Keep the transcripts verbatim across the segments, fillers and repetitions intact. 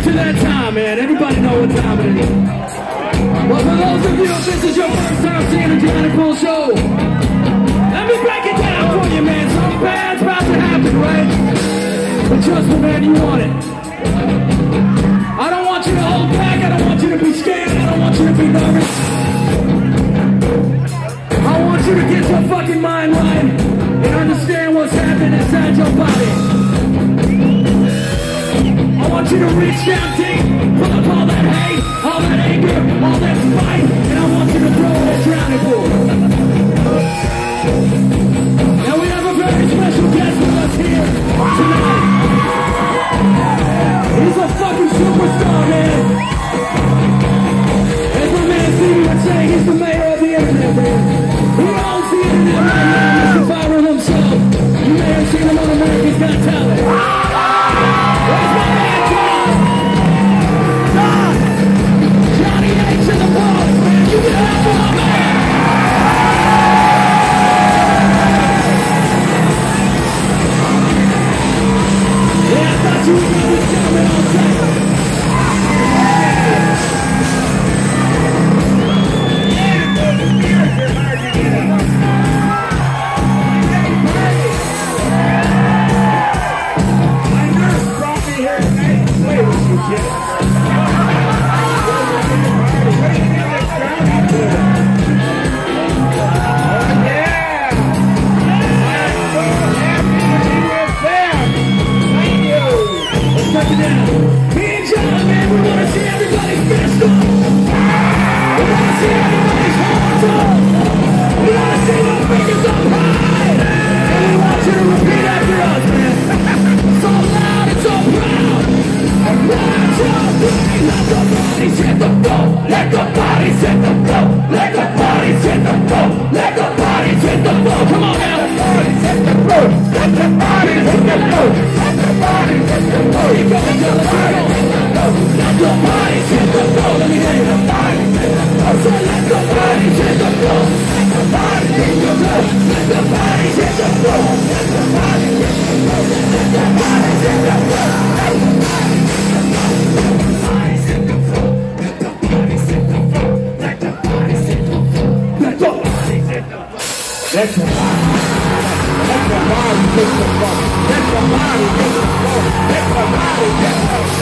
to that time, man. Everybody know what time it is. Well, for those of you, if this is your first time seeing a Johnny Pool show, let me break it down for you, man. Something bad's about to happen, right? But trust me, man, you want it. I don't want you to hold back. I don't want you to be scared. I don't want you to be nervous. I want you to get your fucking mind right and understand what's happening inside your body. I want you to reach down deep, pull up all that hate, all that anger, all that spite, and I want you to throw it at Johnny Pool. Now we have a very special guest with us here tonight. He's a fucking superstar, man. As my man Stevie would say, he's the mayor of the internet, man. He owns the internet right now, Mister Viral himself. You may have seen him on America's Got Talent. Where's my man John? John! Johnny H in the box, man. You get out for my man. Yeah, I thought you were going to come in on time. Let your body, let your body take the floor. Let your body take the floor. Let your body take the floor.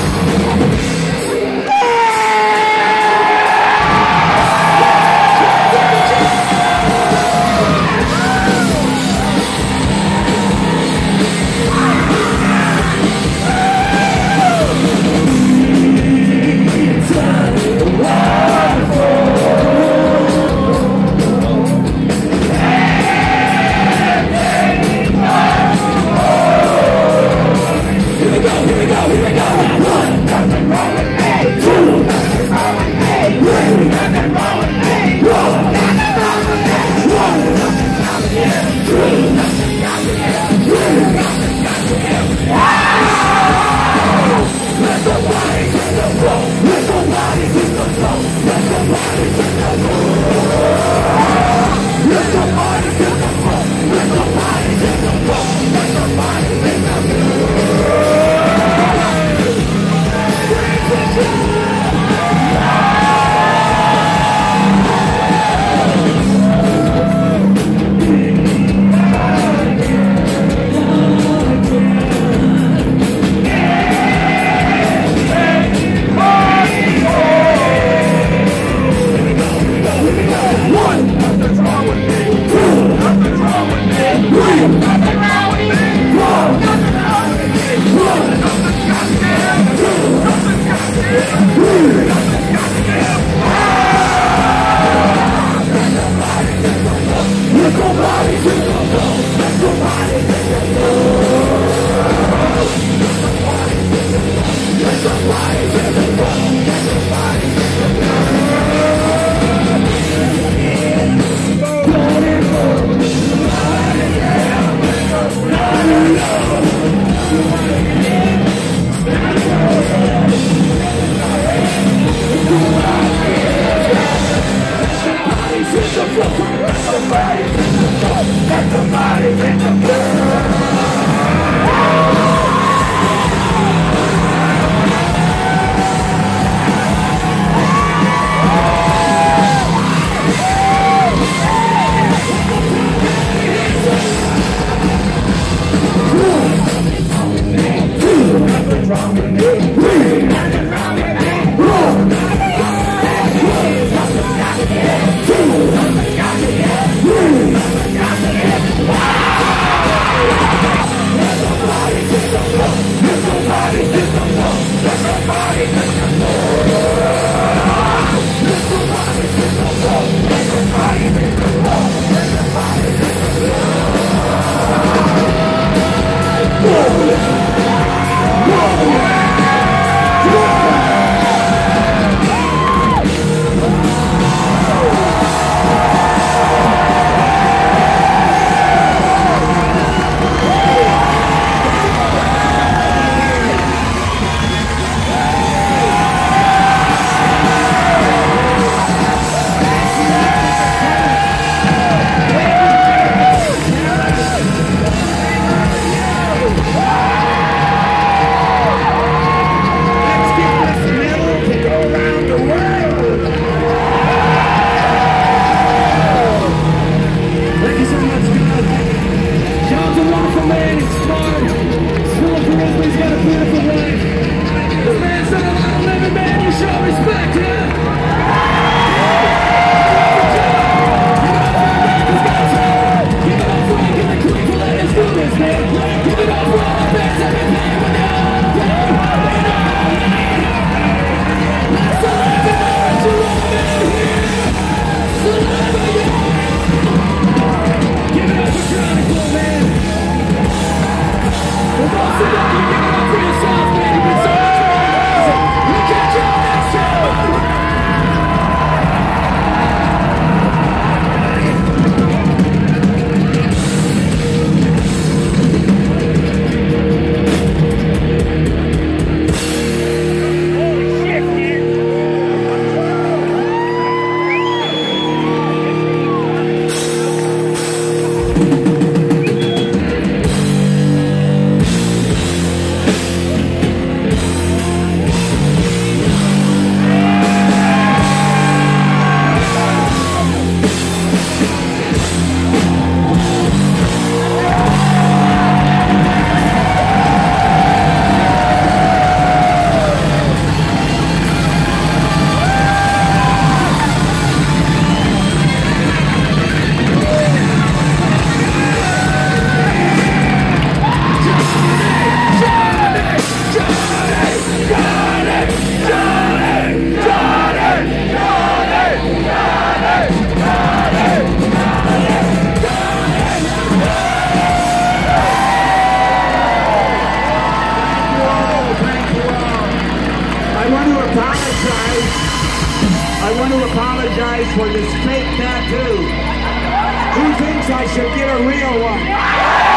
apologize for this fake tattoo. Who thinks I should get a real one?